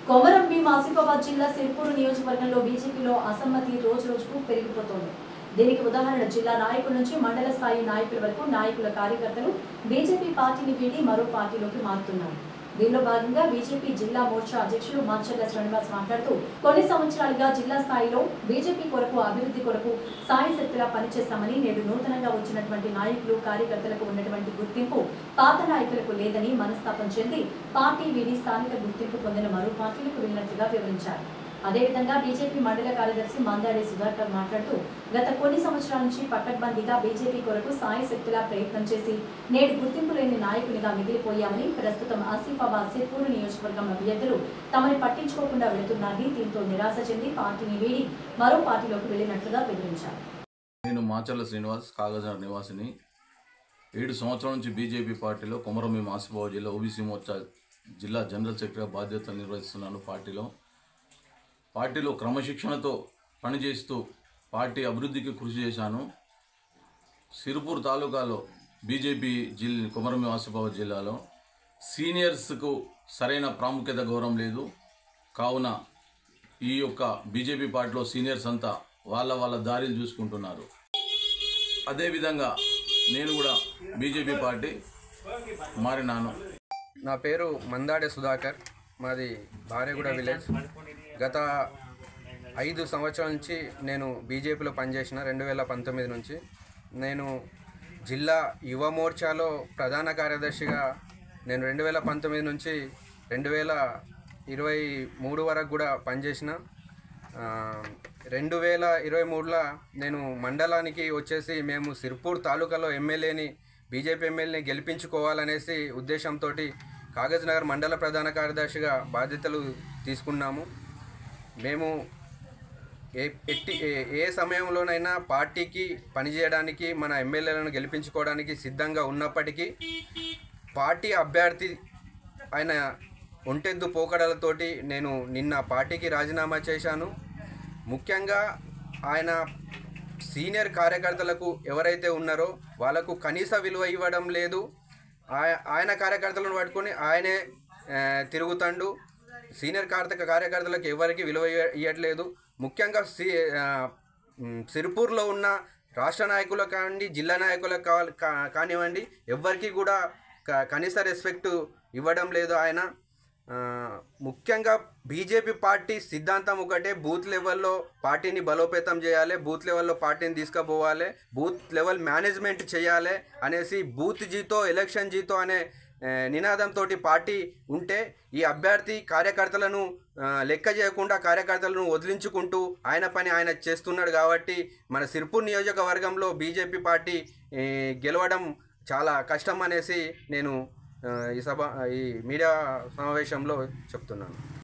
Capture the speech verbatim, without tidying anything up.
కొమరం భీం ఆసిఫాబాద్ జిల్లా సిర్పూర్ నియోజకవర్గంలో బీజేపీలో అసమ్మతి రోజు రోజుకు పెరిగిపోతోంది. దీనికి ఉదాహరణ జిల్లా నాయకుల నుంచి మండల స్థాయి నాయకుల వరకు నాయకుల కార్యకర్తలు బీజేపీ పార్టీని వీడి మరో పార్టీలోకి మారుతున్నారు. దీనిలో భాగంగా బీజేపీ జిల్లా మోర్చా అధ్యక్షులు మాచర్ల శ్రీనివాస్ మాట్లాడుతూ కొన్ని సంవత్సరాలుగా జిల్లా స్థాయిలో బీజేపీ కొరకు అభివృద్ధి కొరకు సాయి శక్తిలా పనిచేస్తామని నేడు నూతనంగా వచ్చినటువంటి నాయకులు కార్యకర్తలకు ఉన్నటువంటి గుర్తింపు పాత నాయకులకు లేదని మనస్తాపం చెంది పార్టీ వీడి స్థానిక గుర్తింపు పొందిన మరో పార్టీలకు వెళ్ళినట్లుగా వివరించారు. అదేవిధంగా బీజేపీ మండల కార్యదర్శి మందాడి సుధాకర్ మాట్లాడుతూ గత కొన్ని సంవత్సరాల నుంచి పకడ్బందీగా బీజేపీ కొరకు సాయి శక్తిలా ప్రయత్నం చేసి నేడు గుర్తింపు లేని నాయకునిగా మిగిలిపోయామని, ప్రస్తుతం ఆసిఫాబాద్ సిర్పూర్ నియోజకవర్గం అభ్యర్థులు తమని పట్టించుకోకుండా వెళుతున్నారని, దీంతో నిరాశ చెంది పార్టీని వీడి మరో పార్టీలోకి వెళ్లినట్లుగా వివరించారు. నేను మాచర్ల శ్రీనివాస్ కాగజనగర్ నివాసిని. ఏడు సంవత్సరాల నుంచి బీజేపీ పార్టీలో కొమరం భీం ఆసిఫాబాద్ జిల్లా ఓబీసీ మోర్చా జిల్లా జనరల్ సెక్రటరీగా బాధ్యతలు నిర్వహిస్తున్నాను. పార్టీలో పార్టీలో క్రమశిక్షణతో పనిచేస్తూ పార్టీ అభివృద్ధికి కృషి చేశాను. సిర్పూర్ తాలూకాలో బీజేపీ జిల్లా కొమరం భీం ఆసిఫాబాద్ జిల్లాలో సీనియర్స్కు సరైన ప్రాముఖ్యత గౌరవం లేదు. కావున ఈ యొక్క బీజేపీ పార్టీలో సీనియర్స్ అంతా వాళ్ళ వాళ్ళ దారిలు చూసుకుంటున్నారు. అదేవిధంగా నేను కూడా బీజేపీ పార్టీ మారినాను. నా పేరు మందాడి సుధాకర్, మాది భార్యగూడ విలేజ్. గత ఐదు సంవత్సరాల నుంచి నేను బీజేపీలో పనిచేసిన. రెండు వేల పంతొమ్మిది నుంచి నేను జిల్లా యువ మోర్చాలో ప్రధాన కార్యదర్శిగా నేను రెండు వేల పంతొమ్మిది నుంచి రెండు వేల ఇరవై మూడు వరకు కూడా పనిచేసిన. రెండు వేల ఇరవై మూడులో నేను మండలానికి వచ్చేసి మేము సిర్పూర్ తాలూకాలో ఎమ్మెల్యేని బీజేపీ ఎమ్మెల్యేని గెలిపించుకోవాలనేసి ఉద్దేశంతో కాగజ్నగర్ మండల ప్రధాన కార్యదర్శిగా బాధ్యతలు తీసుకున్నాము. మేము ఏ ఎట్టి ఏ సమయంలోనైనా పార్టీకి పనిచేయడానికి, మన ఎమ్మెల్యేలను గెలిపించుకోవడానికి సిద్ధంగా ఉన్నప్పటికీ పార్టీ అభ్యర్థి ఆయన ఒంటెద్దు పోకడలతోటి నేను నిన్న పార్టీకి రాజీనామా చేశాను. ముఖ్యంగా ఆయన సీనియర్ కార్యకర్తలకు ఎవరైతే ఉన్నారో వాళ్ళకు కనీస విలువ ఇవ్వడం లేదు. ఆయన కార్యకర్తలను పట్టుకొని ఆయనే తిరుగుతాడు. సీనియర్ కార్తక కార్యకర్తలకు ఎవరికి విలువ ఇవ్వట్లేదు. ముఖ్యంగా సి సిర్పూర్లో ఉన్న రాష్ట్ర నాయకులకు కానివ్వండి, జిల్లా నాయకులకు కానివ్వండి, ఎవరికి కూడా కనీస రెస్పెక్ట్ ఇవ్వడం లేదు ఆయన. ముఖ్యంగా బీజేపీ పార్టీ సిద్ధాంతం ఒకటే, బూత్ లెవెల్లో పార్టీని బలోపేతం చేయాలి, బూత్ లెవెల్లో పార్టీని తీసుకుపోవాలి, బూత్ లెవెల్ మేనేజ్మెంట్ చేయాలి అనేసి బూత్ జీతో ఎలక్షన్ జీతో అనే నినాదంతో పార్టీ ఉంటే ఈ అభ్యర్థి కార్యకర్తలను లెక్క చేయకుండా కార్యకర్తలను వదిలించుకుంటూ ఆయన పని ఆయన చేస్తున్నాడు. కాబట్టి మన సిర్పూర్ నియోజకవర్గంలో బీజేపీ పార్టీ గెలవడం చాలా కష్టం అనేసి నేను ఈ సభ ఈ మీడియా సమావేశంలో చెప్తున్నాను.